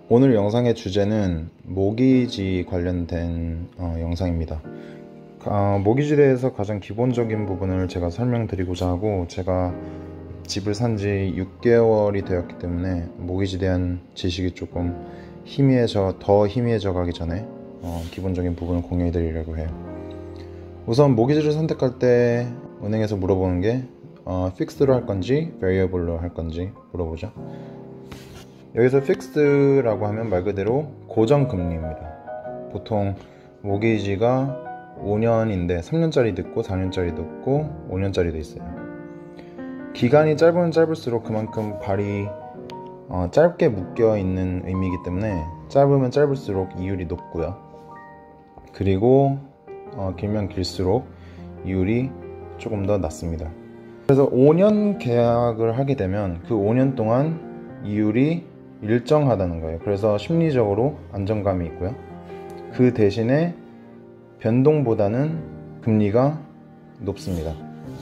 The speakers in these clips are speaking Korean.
오늘 영상의 주제는 모기지 관련된 영상입니다. 모기지에 대해서 가장 기본적인 부분을 제가 설명드리고자 하고, 제가 집을 산 지 6개월이 되었기 때문에 모기지에 대한 지식이 조금 더 희미해져 가기 전에 기본적인 부분을 공유해 드리려고 해요. 우선 모기지를 선택할 때 은행에서 물어보는 게 픽스드로 할 건지 베리어블로 할 건지 물어보죠. 여기서 픽스드라고 하면 말 그대로 고정금리입니다. 보통 모기지가 5년인데 3년짜리도 있고 4년짜리도 있고 5년짜리도 있어요. 기간이 짧으면 짧을수록 그만큼 발이 짧게 묶여 있는 의미이기 때문에 짧으면 짧을수록 이율이 높고요. 그리고 길면 길수록 이율이 조금 더 낮습니다. 그래서 5년 계약을 하게 되면 그 5년 동안 이율이 일정하다는 거예요. 그래서 심리적으로 안정감이 있고요. 그 대신에 변동보다는 금리가 높습니다.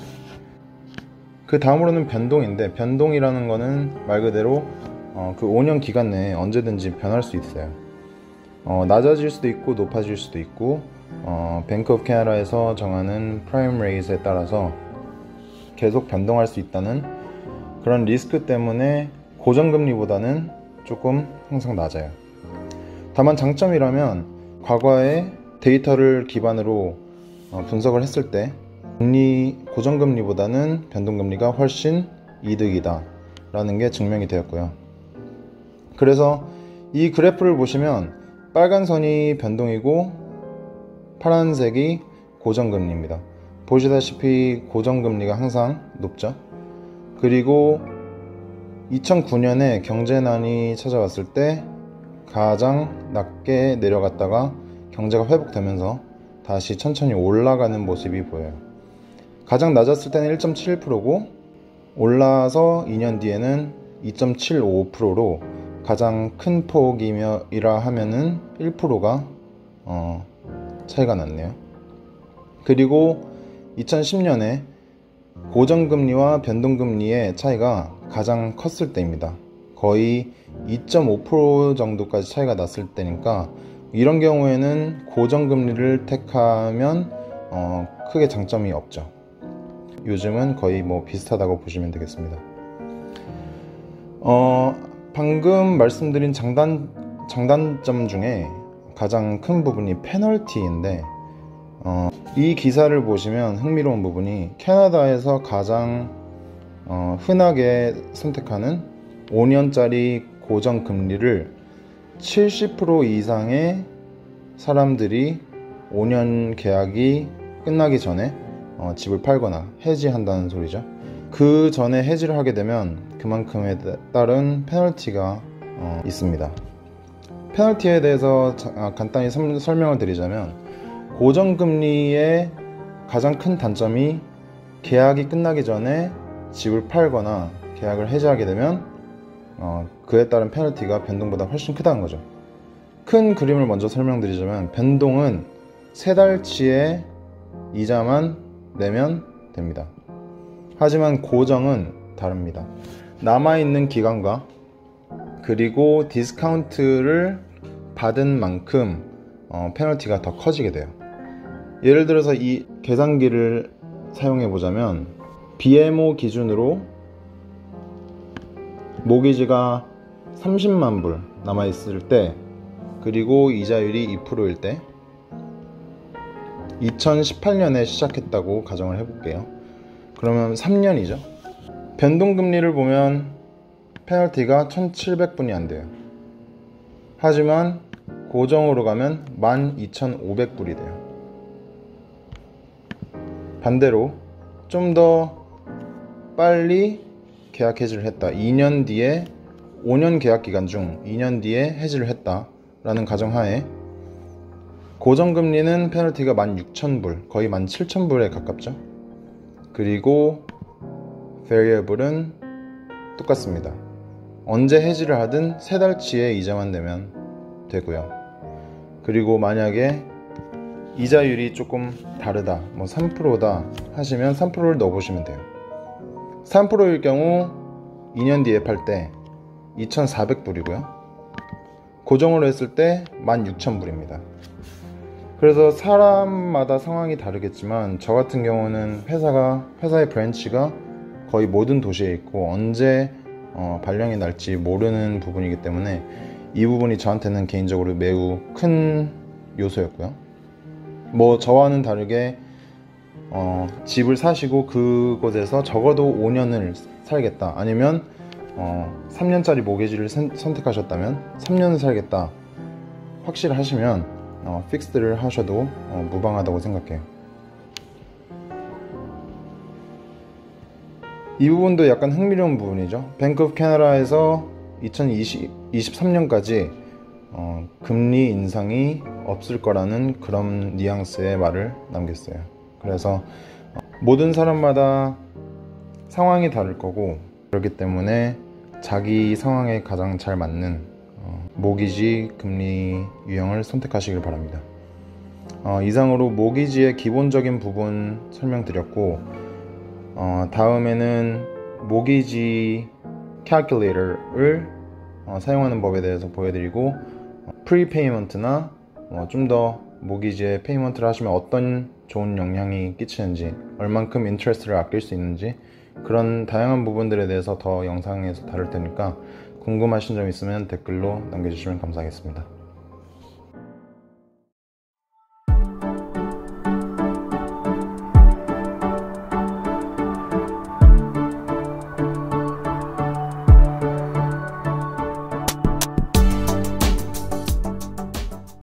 그 다음으로는 변동인데, 변동이라는 거는 말 그대로 그 5년 기간 내에 언제든지 변할 수 있어요. 낮아질 수도 있고 높아질 수도 있고, 뱅크 오브 캐나다에서 정하는 프라임 레이트에 따라서 계속 변동할 수 있다는 그런 리스크 때문에 고정금리보다는 조금 항상 낮아요. 다만 장점이라면 과거의 데이터를 기반으로 분석을 했을 때 고정금리보다는 변동금리가 훨씬 이득이다 라는 게 증명이 되었고요. 그래서 이 그래프를 보시면 빨간 선이 변동이고 파란색이 고정금리입니다. 보시다시피 고정금리가 항상 높죠. 그리고 2009년에 경제난이 찾아왔을 때 가장 낮게 내려갔다가 경제가 회복되면서 다시 천천히 올라가는 모습이 보여요. 가장 낮았을 때는 1.71%고 올라서 2년 뒤에는 2.75%로 가장 큰 폭이라 하면은 1%가 차이가 났네요. 그리고 2010년에 고정금리와 변동금리의 차이가 가장 컸을 때입니다. 거의 2.5% 정도까지 차이가 났을 때니까, 이런 경우에는 고정금리를 택하면 크게 장점이 없죠. 요즘은 거의 비슷하다고 보시면 되겠습니다. 방금 말씀드린 장단점 중에 가장 큰 부분이 페널티인데, 이 기사를 보시면 흥미로운 부분이 캐나다에서 가장 흔하게 선택하는 5년짜리 고정금리를 70% 이상의 사람들이 5년 계약이 끝나기 전에 집을 팔거나 해지한다는 소리죠. 그 전에 해지를 하게 되면 그만큼에 따른 페널티가 있습니다. 페널티에 대해서 간단히 설명을 드리자면, 고정금리의 가장 큰 단점이 계약이 끝나기 전에 집을 팔거나 계약을 해지하게 되면 그에 따른 페널티가 변동보다 훨씬 크다는 거죠. 큰 그림을 먼저 설명드리자면, 변동은 3달치의 이자만 내면 됩니다. 하지만 고정은 다릅니다. 남아있는 기간과 그리고 디스카운트를 받은 만큼 페널티가 더 커지게 돼요. 예를 들어서 이 계산기를 사용해 보자면, BMO 기준으로 모기지가 30만 불 남아있을 때, 그리고 이자율이 2%일 때, 2018년에 시작했다고 가정을 해볼게요. 그러면 3년이죠. 변동금리를 보면 페널티가 1700분이 안 돼요. 하지만 고정으로 가면 12,500불이 돼요. 반대로 좀 더 빨리 계약 해지를 했다, 2년 뒤에 5년 계약 기간 중 2년 뒤에 해지를 했다 라는 가정하에 고정금리는 페널티가 16,000불, 거의 17,000불에 가깝죠. 그리고 베리어블은 똑같습니다. 언제 해지를 하든 3달치의 이자만 내면 되고요. 그리고 만약에 이자율이 조금 다르다, 3%다 하시면 3%를 넣어보시면 돼요. 3%일 경우 2년 뒤에 팔 때 2,400불이고요. 고정으로 했을 때 16,000불입니다. 그래서 사람마다 상황이 다르겠지만 저 같은 경우는 회사의 브랜치가 거의 모든 도시에 있고 언제 발령이 날지 모르는 부분이기 때문에 이 부분이 저한테는 개인적으로 매우 큰 요소였고요. 뭐 저와는 다르게 집을 사시고 그곳에서 적어도 5년을 살겠다, 아니면 3년짜리 모기지를 선택하셨다면 3년을 살겠다 확실하시면 픽스드를 하셔도 무방하다고 생각해요. 이 부분도 약간 흥미로운 부분이죠. 뱅크 오브 캐나다에서 2023년까지 금리 인상이 없을 거라는 그런 뉘앙스의 말을 남겼어요. 그래서 모든 사람마다 상황이 다를 거고, 그렇기 때문에 자기 상황에 가장 잘 맞는 모기지 금리 유형을 선택하시길 바랍니다. 이상으로 모기지의 기본적인 부분 설명드렸고, 다음에는 모기지 캘큘레이터를 사용하는 법에 대해서 보여드리고, 프리페이먼트나 좀 더 모기지에 페이먼트를 하시면 어떤 좋은 영향이 끼치는지, 얼만큼 인트레스트를 아낄 수 있는지, 그런 다양한 부분들에 대해서 더 영상에서 다룰 테니까 궁금하신 점 있으면 댓글로 남겨주시면 감사하겠습니다.